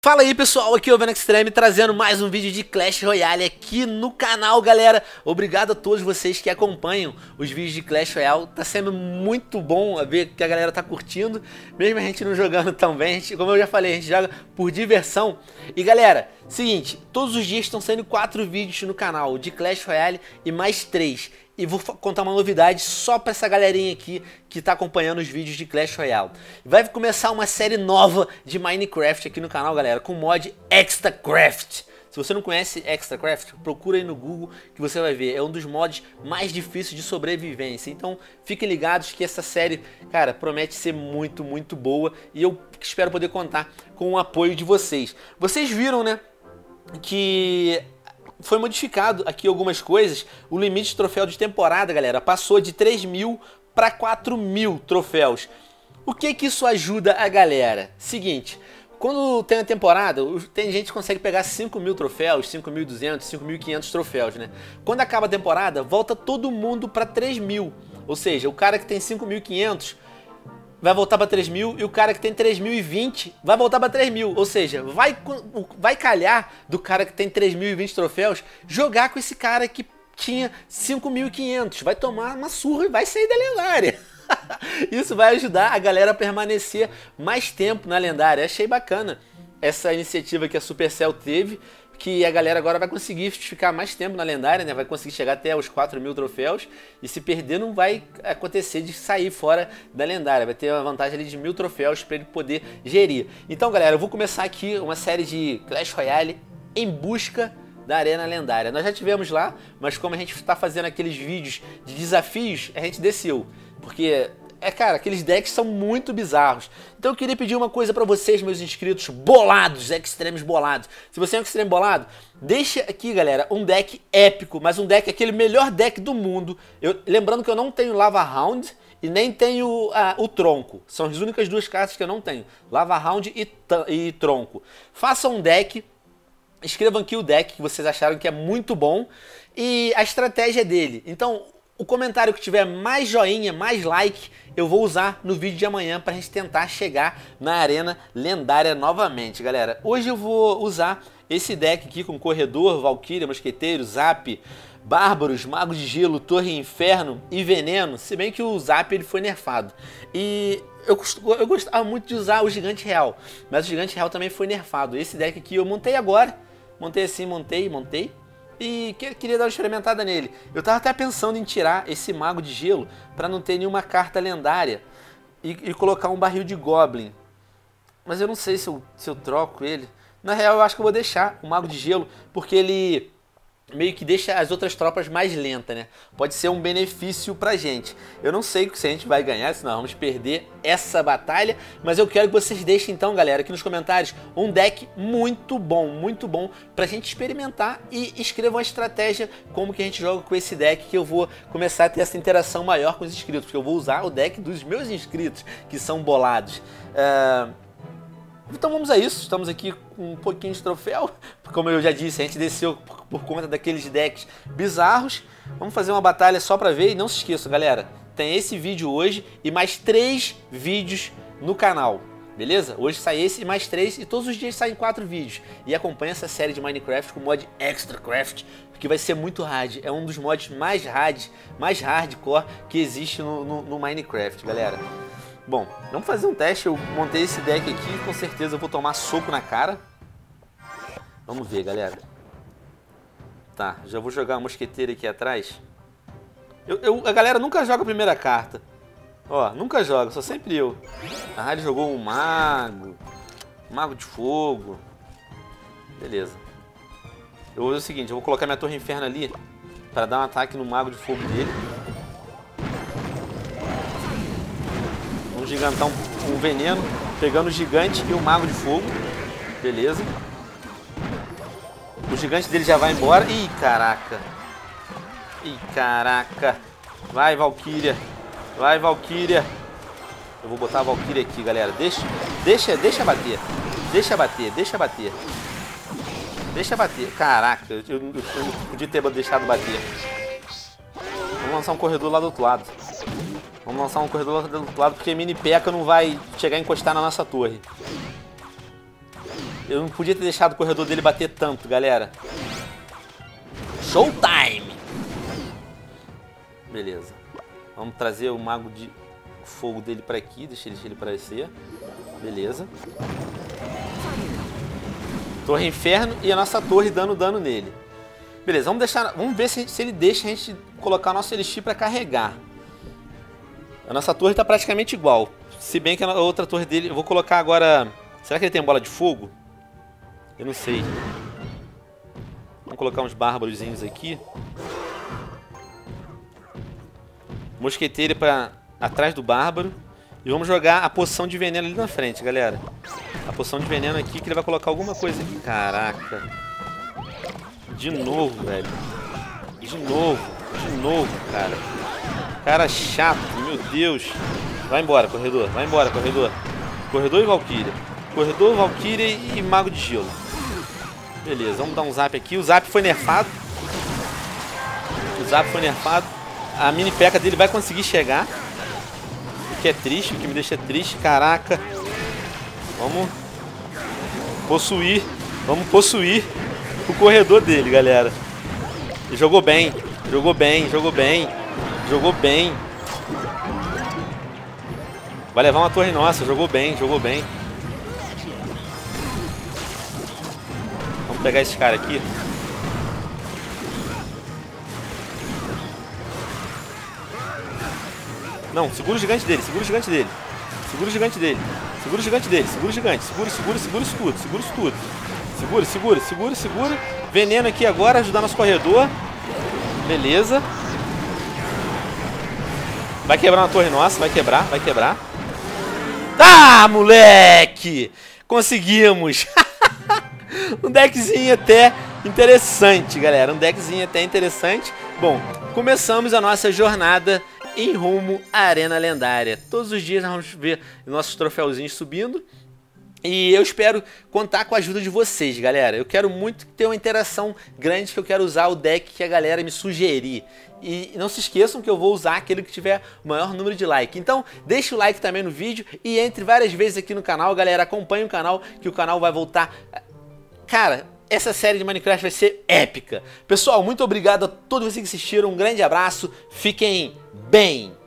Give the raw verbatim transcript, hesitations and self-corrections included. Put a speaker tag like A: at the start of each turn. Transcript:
A: Fala aí pessoal, aqui é o Venom Extreme trazendo mais um vídeo de Clash Royale aqui no canal, galera. Obrigado a todos vocês que acompanham os vídeos de Clash Royale. Tá sendo muito bom a ver que a galera tá curtindo, mesmo a gente não jogando tão bem. A gente, como eu já falei, a gente joga por diversão. E galera, seguinte, todos os dias estão saindo quatro vídeos no canal de Clash Royale e mais três. E vou contar uma novidade só pra essa galerinha aqui que tá acompanhando os vídeos de Clash Royale. Vai começar uma série nova de Minecraft aqui no canal, galera, com o mod Extracraft. Se você não conhece Extracraft, procura aí no Google que você vai ver. É um dos mods mais difíceis de sobrevivência. Então fiquem ligados que essa série, cara, promete ser muito, muito boa. E eu espero poder contar com o apoio de vocês. Vocês viram, né, que foi modificado aqui algumas coisas. O limite de troféu de temporada, galera, passou de três mil para quatro mil troféus. O que que isso ajuda a galera? Seguinte, quando tem a temporada, tem gente que consegue pegar cinco mil troféus, cinco mil e duzentos, cinco mil e quinhentos troféus, né? Quando acaba a temporada, volta todo mundo para três mil. Ou seja, o cara que tem cinco mil e quinhentos vai voltar para três mil e o cara que tem três mil e vinte vai voltar para três mil. Ou seja, vai, vai calhar do cara que tem três mil e vinte troféus jogar com esse cara que tinha cinco mil e quinhentos. Vai tomar uma surra e vai sair da lendária. Isso vai ajudar a galera a permanecer mais tempo na lendária. Achei bacana essa iniciativa que a Supercell teve, que a galera agora vai conseguir ficar mais tempo na lendária, né? Vai conseguir chegar até os quatro mil troféus e se perder não vai acontecer de sair fora da lendária. Vai ter uma vantagem ali de mil troféus para ele poder gerir. Então, galera, eu vou começar aqui uma série de Clash Royale em busca da Arena Lendária. Nós já tivemos lá, mas como a gente está fazendo aqueles vídeos de desafios, a gente desceu. Porque, é cara, aqueles decks são muito bizarros. Então eu queria pedir uma coisa pra vocês, meus inscritos bolados, extremes bolados. Se você é um extreme bolado, deixa aqui, galera, um deck épico, mas um deck, aquele melhor deck do mundo. Eu, lembrando que eu não tenho Lava Round e nem tenho ah, o Tronco. São as únicas duas cartas que eu não tenho. Lava Round e, e Tronco. Façam um deck. Escrevam aqui o deck que vocês acharam que é muito bom e a estratégia dele. Então, o comentário que tiver mais joinha, mais like, eu vou usar no vídeo de amanhã para a gente tentar chegar na Arena Lendária novamente, galera. Hoje eu vou usar esse deck aqui com Corredor, Valkyria, Mosqueteiro, Zap, Bárbaros, Mago de Gelo, Torre Inferno e Veneno, se bem que o Zap ele foi nerfado. E eu, eu gostava muito de usar o Gigante Real, mas o Gigante Real também foi nerfado. Esse deck aqui eu montei agora, montei assim, montei, montei. E queria dar uma experimentada nele. Eu tava até pensando em tirar esse Mago de Gelo para não ter nenhuma carta lendária e, e colocar um barril de Goblin. Mas eu não sei se eu, se eu troco ele. Na real, eu acho que eu vou deixar o Mago de Gelo, porque ele meio que deixa as outras tropas mais lentas, né? Pode ser um benefício pra gente. Eu não sei se a gente vai ganhar, se nós vamos perder essa batalha, mas eu quero que vocês deixem então, galera, aqui nos comentários, um deck muito bom, muito bom pra gente experimentar e escrevam a estratégia como que a gente joga com esse deck, que eu vou começar a ter essa interação maior com os inscritos, porque eu vou usar o deck dos meus inscritos, que são bolados. Uh... Então vamos a isso, estamos aqui com um pouquinho de troféu, como eu já disse, a gente desceu por, por conta daqueles decks bizarros. Vamos fazer uma batalha só pra ver e não se esqueçam, galera, tem esse vídeo hoje e mais três vídeos no canal, beleza? Hoje sai esse e mais três e todos os dias saem quatro vídeos. E acompanha essa série de Minecraft com o mod Extracraft, que vai ser muito hard, é um dos mods mais hard, mais hardcore que existe no, no, no Minecraft, galera. Bom, vamos fazer um teste. Eu montei esse deck aqui, com certeza eu vou tomar soco na cara. Vamos ver, galera. Tá, já vou jogar uma mosqueteira aqui atrás. Eu, eu, a galera nunca joga a primeira carta. Ó, nunca joga, só sempre eu. A Harry jogou um mago, mago de fogo. Beleza. Eu vou fazer o seguinte, eu vou colocar minha Torre Inferno ali para dar um ataque no mago de fogo dele. Um gigantão, um veneno, pegando o gigante e o mago de fogo. Beleza. O gigante dele já vai embora. Ih, caraca. Ih, caraca. Vai, Valkyria. Vai, Valkyria. Eu vou botar a Valkyria aqui, galera. Deixa, deixa, deixa bater. Deixa bater, deixa bater. Deixa bater. Caraca, eu, eu, eu não podia ter deixado bater. Vamos lançar um corredor lá do outro lado. Vamos lançar um corredor lá do outro lado, porque mini P E K K A não vai chegar a encostar na nossa torre. Eu não podia ter deixado o corredor dele bater tanto, galera. Showtime! Beleza. Vamos trazer o mago de fogo dele pra aqui. Deixa ele, deixa ele aparecer. Beleza. Torre Inferno e a nossa torre dando dano nele. Beleza, vamos deixar. Vamos ver se, se ele deixa a gente colocar o nosso Elixir pra carregar. A nossa torre tá praticamente igual. Se bem que a outra torre dele... Eu vou colocar agora... Será que ele tem bola de fogo? Eu não sei. Vamos colocar uns bárbarozinhos aqui. Mosqueteiro para atrás do bárbaro. E vamos jogar a poção de veneno ali na frente, galera. A poção de veneno aqui que ele vai colocar alguma coisa aqui. Caraca. De novo, velho. De novo. De novo, cara. Cara chato, meu Deus. Vai embora, corredor. Vai embora, corredor. Corredor e Valkyria. Corredor, Valkyria e Mago de Gelo. Beleza, vamos dar um zap aqui. O zap foi nerfado. O zap foi nerfado. A mini P E K.K.A dele vai conseguir chegar. O que é triste, o que me deixa triste. Caraca. Vamos possuir. Vamos possuir o corredor dele, galera. Ele jogou bem. Jogou bem, jogou bem. Jogou bem. Vai levar uma torre nossa. Jogou bem, jogou bem. Vamos pegar esse cara aqui. Não, segura o gigante dele, segura o gigante dele. Segura o gigante dele. Segura o gigante dele, segura o gigante. Segura, segura, segura isso tudo, segura isso tudo. Segura, segura, segura, segura. Veneno aqui agora, ajudar nosso corredor. Beleza. Vai quebrar uma torre nossa, vai quebrar, vai quebrar. Ah, moleque! Conseguimos! Um deckzinho até interessante, galera. Um deckzinho até interessante. Bom, começamos a nossa jornada em rumo à Arena Lendária. Todos os dias nós vamos ver nossos troféuzinhos subindo. E eu espero contar com a ajuda de vocês, galera. Eu quero muito ter uma interação grande, que eu quero usar o deck que a galera me sugerir. E não se esqueçam que eu vou usar aquele que tiver o maior número de like. Então, deixa o like também no vídeo e entre várias vezes aqui no canal, galera. Acompanhe o canal, que o canal vai voltar... Cara, essa série de Minecraft vai ser épica. Pessoal, muito obrigado a todos vocês que assistiram. Um grande abraço. Fiquem bem.